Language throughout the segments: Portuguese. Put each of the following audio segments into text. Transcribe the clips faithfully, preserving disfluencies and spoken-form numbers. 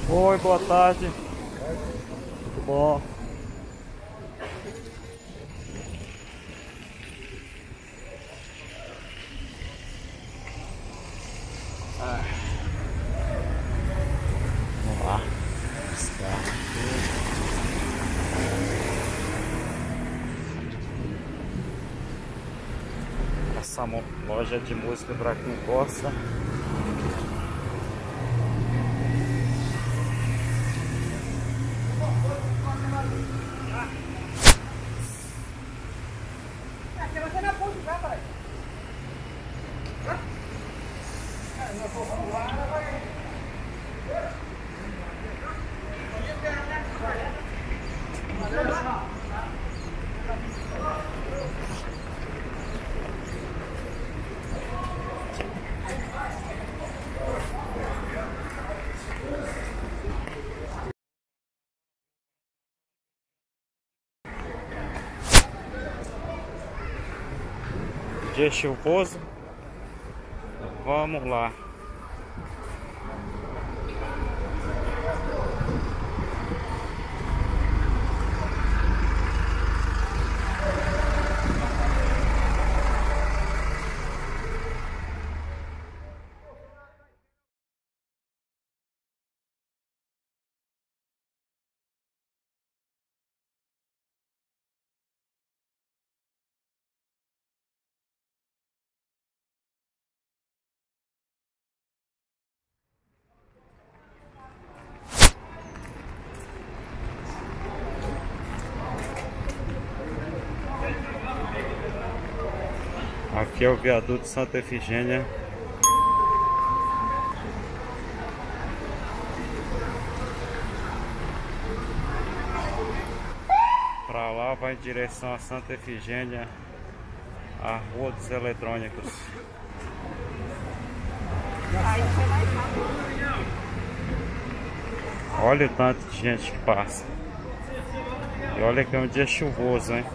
Oi, boa tarde. Tudo bom? Ah, vamos lá. Buscar aqui. Essa mo- loja de música para quem gosta. Dia chuvoso. Vamos lá. Aqui é o viaduto Santa Efigênia. Para lá vai em direção a Santa Efigênia, a Rua dos Eletrônicos. Olha o tanto de gente que passa. E olha que é um dia chuvoso, hein?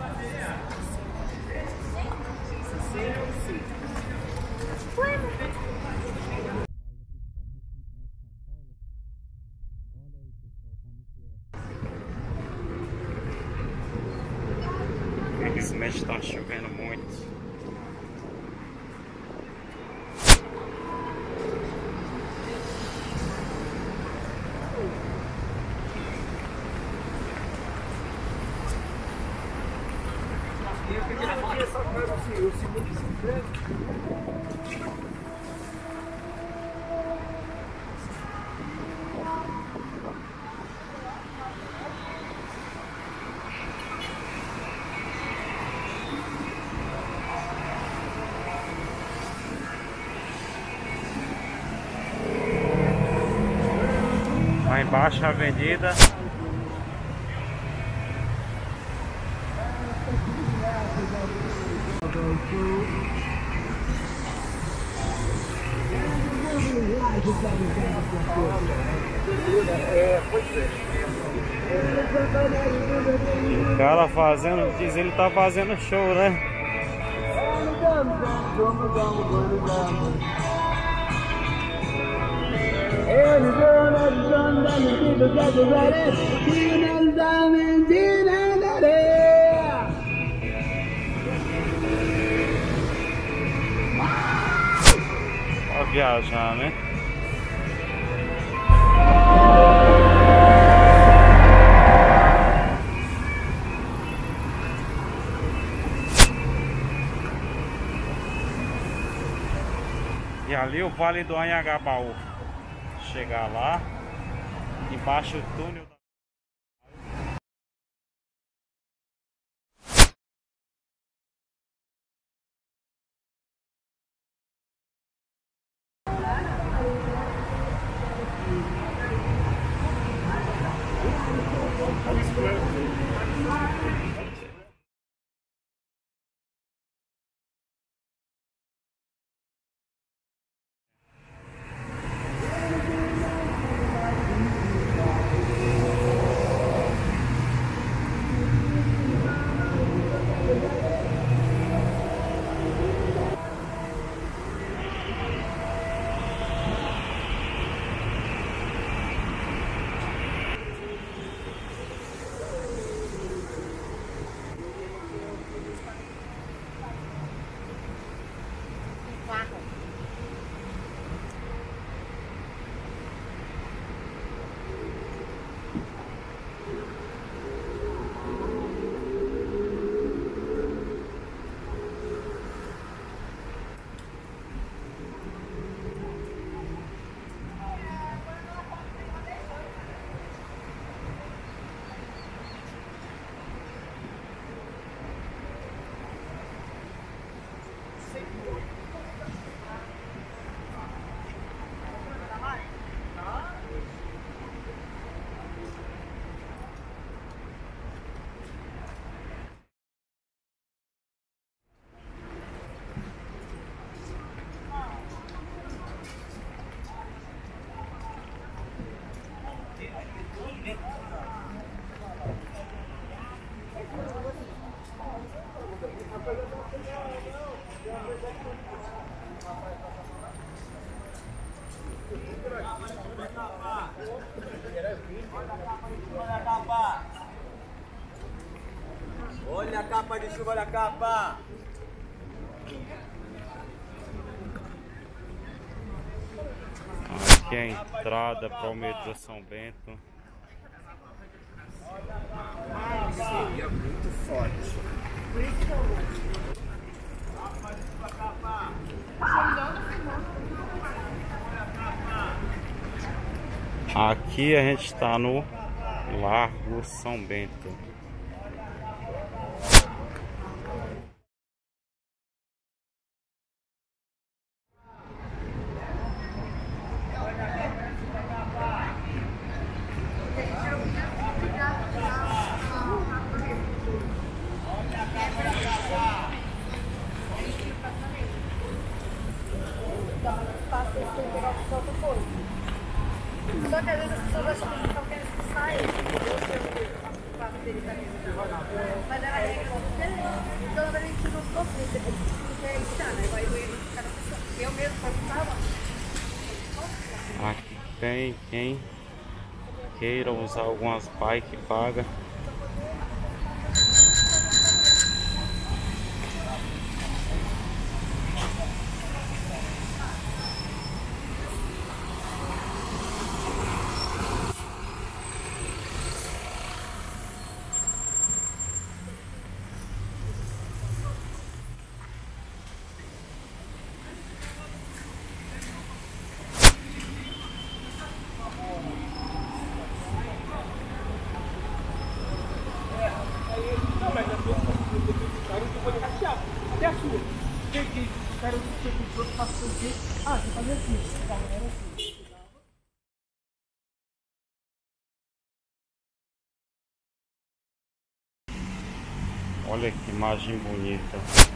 Infelizmente está chovendo muito. Lá embaixo a avenida. O cara fazendo, diz ele tá fazendo show, né? Pra viajar, né? E ali o Vale do Anhangabaú. Chegar lá, embaixo do túnel. Olha a capa! Olha a capa de chuva, olha a capa! Aqui é a entrada para o metrô São Bento. Seria muito forte. Aqui a gente está no Largo São Bento. Só que às vezes as pessoas acham que estão querendo que saia. O fato dele estar querendo. Mas era a regra dele. Então, a gente não ficou frita. Porque é isso, né? Vai doer no cada pessoa. Eu mesmo perguntava. Aqui tem quem queira usar algumas bikes paga. Até a sua. Peguei, o cara do seu passou o quê? Ah, você fazia assim. Tá, era assim. Olha que imagem bonita.